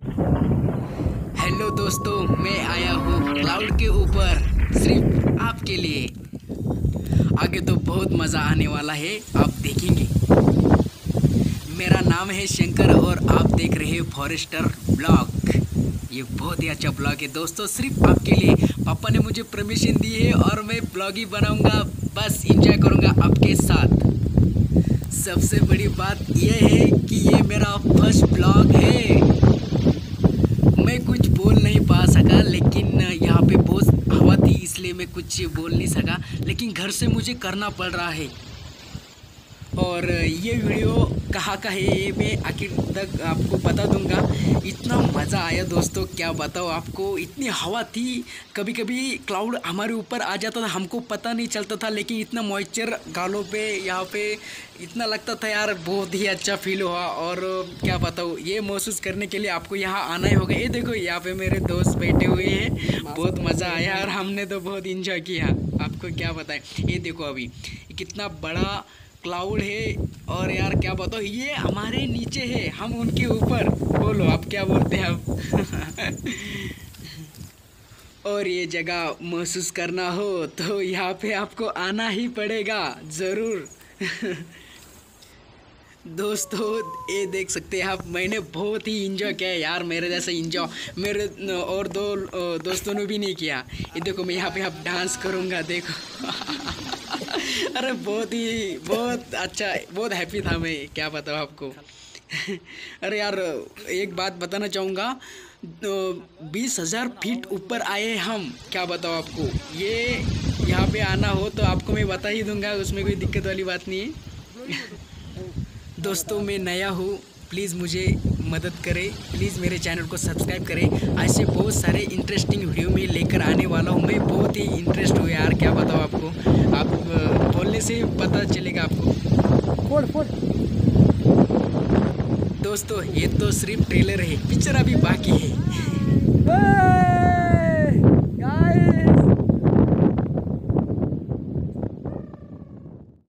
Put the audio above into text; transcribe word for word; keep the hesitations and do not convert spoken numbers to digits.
Hello दोस्तों, मैं आया हूँ क्लाउड के ऊपर सिर्फ आपके लिए। आगे तो बहुत मज़ा आने वाला है, आप देखेंगे। मेरा नाम है शंकर और आप देख रहे हैं फॉरेस्टर ब्लॉग। ये बहुत ही अच्छा ब्लॉग है दोस्तों, सिर्फ आपके लिए। पापा ने मुझे परमिशन दी है और मैं ब्लॉग ही बनाऊंगा, बस एंजॉय करूंगा आपके साथ। सबसे बड़ी बात यह है कि ये मेरा फर्स्ट ब्लॉग है। मैं कुछ बोल नहीं पा सका, लेकिन यहाँ पे बहुत हवा थी इसलिए मैं कुछ बोल नहीं सका, लेकिन घर से मुझे करना पड़ रहा है। और ये वीडियो कहाँ का है ये मैं आखिर तक आपको बता दूंगा। इतना मज़ा आया दोस्तों, क्या बताऊँ आपको। इतनी हवा थी, कभी कभी क्लाउड हमारे ऊपर आ जाता था, हमको पता नहीं चलता था, लेकिन इतना मॉइस्चर गालों पे यहाँ पे इतना लगता था यार, बहुत ही अच्छा फील हुआ। और क्या बताऊँ, ये महसूस करने के लिए आपको यहाँ आना ही होगा। ये देखो यहाँ पे मेरे दोस्त बैठे हुए हैं, बहुत मज़ा आया और हमने तो बहुत इंजॉय किया। आपको क्या बताएं, ये देखो अभी कितना बड़ा क्लाउड है। और यार क्या बताओ, ये हमारे नीचे है, हम उनके ऊपर। बोलो आप क्या बोलते हैं अब। और ये जगह महसूस करना हो तो यहाँ पे आपको आना ही पड़ेगा ज़रूर। दोस्तों ये देख सकते हैं आप, मैंने बहुत ही इंजॉय किया है यार, मेरे जैसा इंजॉय मेरे और दो दोस्तों ने भी नहीं किया। ये देखो मैं यहाँ पे आप डांस करूँगा, देखो। अरे बहुत ही बहुत अच्छा, बहुत हैप्पी था मैं, क्या बताऊँ आपको। अरे यार एक बात बताना चाहूँगा, बीस हज़ार फीट ऊपर आए हम, क्या बताऊँ आपको। ये यहाँ पे आना हो तो आपको मैं बता ही दूँगा, उसमें कोई दिक्कत वाली बात नहीं है। दोस्तों मैं नया हूँ, प्लीज़ मुझे मदद करें, प्लीज़ मेरे चैनल को सब्सक्राइब करें। ऐसे बहुत सारे इंटरेस्टिंग वीडियो में लेकर आने वाला हूँ मैं। बहुत ही इंटरेस्ट हुआ यार, क्या बताऊँ आपको, आप बोलने से पता चलेगा आपको। फोड़ फोड़। दोस्तों ये तो सिर्फ ट्रेलर है, पिक्चर अभी बाकी है।